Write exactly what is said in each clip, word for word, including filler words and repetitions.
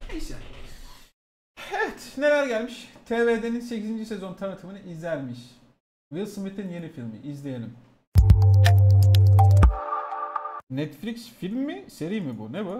Neyse. Evet, neler gelmiş? T V D'nin sekizinci sezon tanıtımını izlermiş. Will Smith'in yeni filmi. İzleyelim. Netflix film mi? Seri mi bu? Ne bu?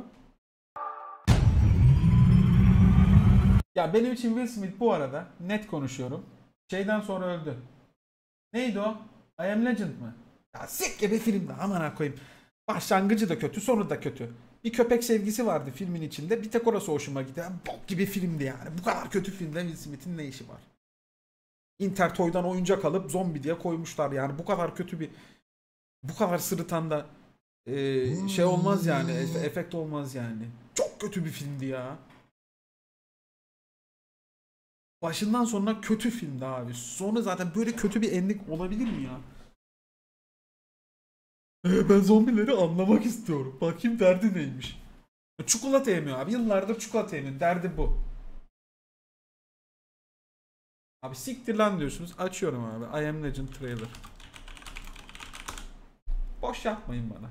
Ya benim için Will Smith bu arada, net konuşuyorum, şeyden sonra öldü. Neydi o? I Am Legend mı? Ya sik gibi filmdi, aman koyayım. Başlangıcı da kötü, sonu da kötü. Bir köpek sevgisi vardı filmin içinde. Bir tek orası hoşuma gitti. Bok gibi filmdi yani. Bu kadar kötü filmde Will Smith'in ne işi var? Intertoy'dan oyuncak alıp zombi diye koymuşlar yani. Bu kadar kötü bir, bu kadar sırıtan da e, şey olmaz yani. Efekt olmaz yani. Çok kötü bir filmdi ya. Başından sonuna kötü filmdi abi. Sonu zaten böyle kötü bir ending olabilir mi ya? Ee, ben zombileri anlamak istiyorum. Bakayım derdi neymiş. Çikolata yemiyor abi. Yıllardır çikolata yemiyor. Derdi bu. Abi siktir lan diyorsunuz. Açıyorum abi. I Am Legend trailer. Boş yapmayın bana.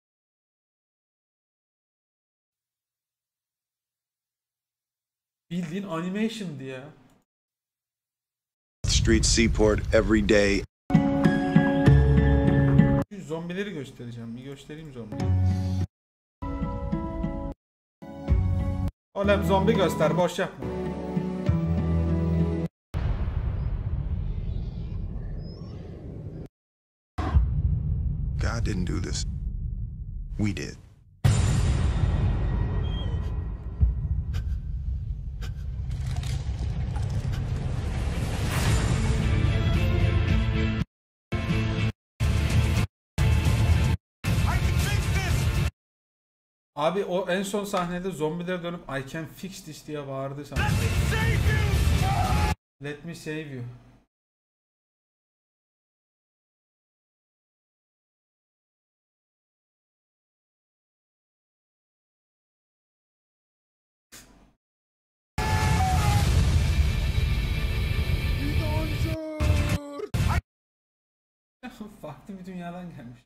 Bildiğin animation diye. Street Seaport every day. Şu zombileri göstereceğim. Bir göstereyim zombiyi. Oğlum zombi göster. Boş yapma. God didn't do this. We did. Abi o en son sahnede zombilere dönüp I can fix this diye bağırdı sana. Let me save you. Farklı bir dünyadan gelmiş.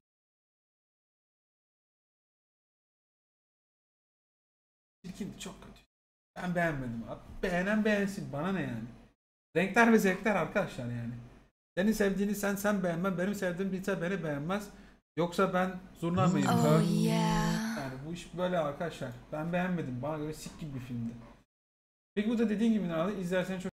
Çirkin, çok kötü. Ben beğenmedim abi. Beğenen beğensin. Bana ne yani? Renkler ve zevkler arkadaşlar yani. Senin sevdiğini sen sen beğenmem. Benim sevdiğim birisi beni beğenmez. Yoksa ben zurna mıyım? Oh yeah. Yani bu iş böyle arkadaşlar. Ben beğenmedim. Bana göre sik gibi bir filmdi. Peki bu da dediğin gibi ne izlersen çok